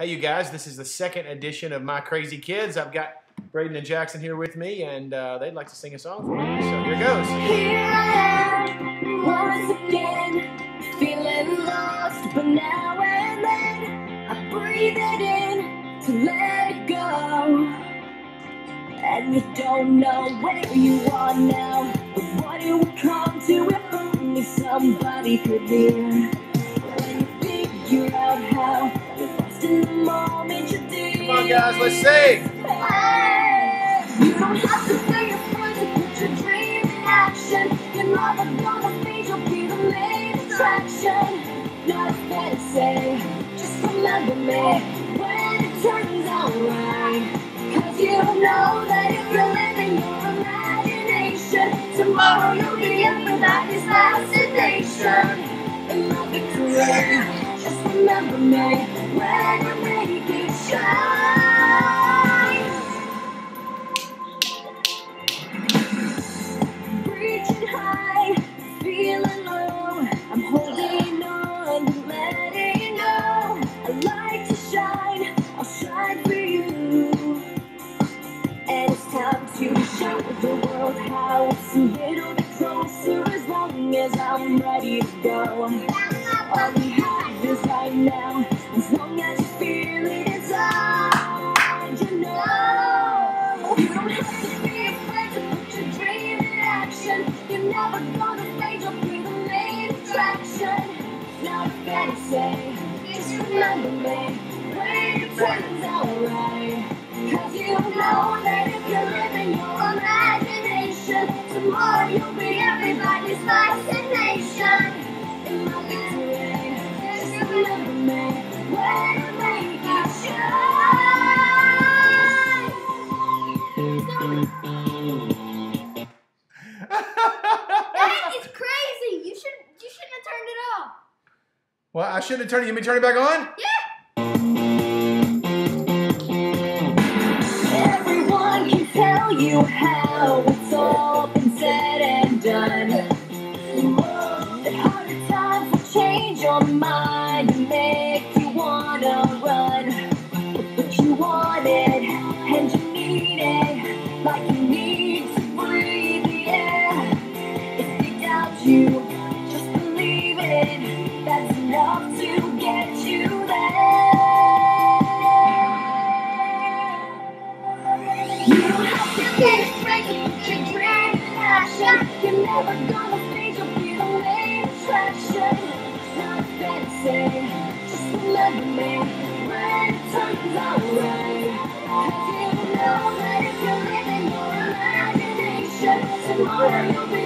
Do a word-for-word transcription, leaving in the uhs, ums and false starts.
Hey, you guys, this is the second edition of My Crazy Kids. I've got Braden and Jackson here with me, and uh, they'd like to sing a song for me. So here goes. Here I am, once again, feeling lost, but now and then I breathe it in to let it go. And you don't know where you are now, but what it would come to if only somebody could hear. When you figure out how you're lost in the moment you did. Come on, guys, let's sing. Hey, you don't have to say your friends to put your dream in action. You're never gonna fade, you'll be the main attraction. Not fair to say, just remember me when it turns out right. Cause you know that if you're living your imagination, tomorrow you'll be everybody's destination. In my victory, just remember me when you make it shine. Reaching high, feeling low, I'm holding on, letting you know I like to shine, I'll shine for you. And it's time to show the world how it's a little bit closer as long as I'm ready to go. All we have is right now, as long as you feel it inside, you know. You don't have to be afraid to put your dream in action. You're never gonna fade, you'll be the main attraction. Not fair to say, just remember me when it turns out right. Cause you know that if you're living your imagination, tomorrow you'll be everybody's fascination. In my victory, just remember me when I make it shine. That is crazy! You should you shouldn't have turned it off. Well, I shouldn't have turned it. You want me to turn it back on? Yeah. Everyone can tell you how it's all been said and done. That harder times will change your mind and make you wanna run. But you want it and you need it, like you need to breathe the air. If they doubt you, just believe it. That's enough to get you there. You don't have to get afraid to put your dream in action. You're never gonna fade, you'll be the main attraction. Not fair to say, just remember me when it turns out right. Cause you know that if you're living your imagination, tomorrow you'll be